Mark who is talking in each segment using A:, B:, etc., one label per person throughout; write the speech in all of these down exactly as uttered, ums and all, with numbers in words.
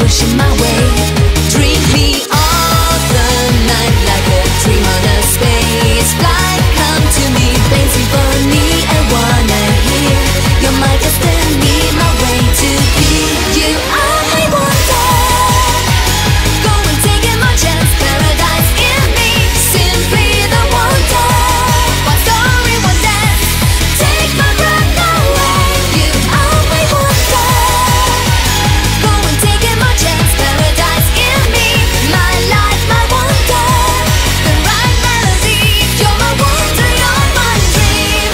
A: pushing my way. Drink me all the night like a dream on a space flight. Come to me, play symphony, I wanna hear. You're my destiny, my way to be. You are my wonder. Go and take it, my chance, paradise in me. Simply the wonder. One story, one dance. Take my breath away. You are my wonder. Go and take it, my chance, paradise in me. My life, my wonder. The right melody. You're my wonder, you're my dream.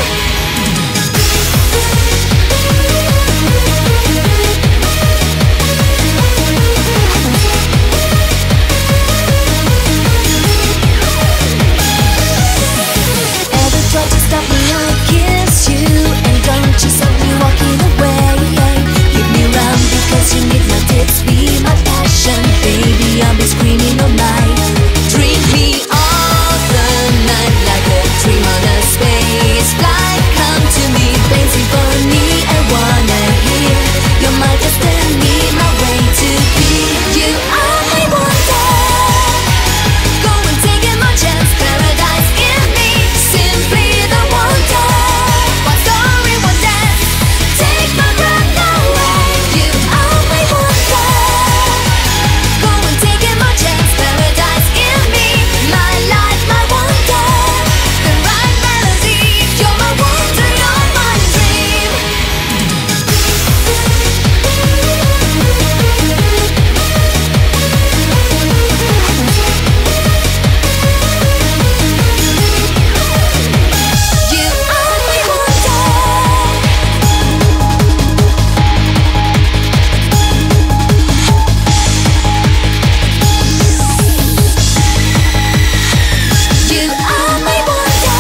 A: Ever tried to stop me, I'll kiss you. And don't you stop me walking away. Keep me round because you need my tips. Be my passion, baby, I'll be screaming all night. Drink me all the night like a dream on a space flight. Come to me, play symphony, I wanna hear. You're my destiny, my way to be. You are my wonder. Go and take it, my chance, paradise in me. Simply the wonder. One story, one dance. Take my breath away. You are my wonder. Go and take it, my chance, paradise in me. My life, my wonder. The right melody. You're my wonder, you're my dream. You are my wonder. You are my wonder.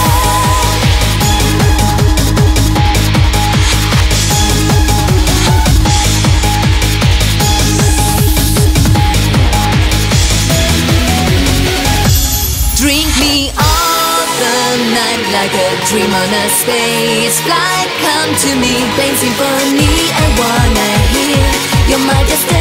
A: Drink me all the night like a dream on a space flight. Come to me, play symphony, I wanna hear. You're my destiny.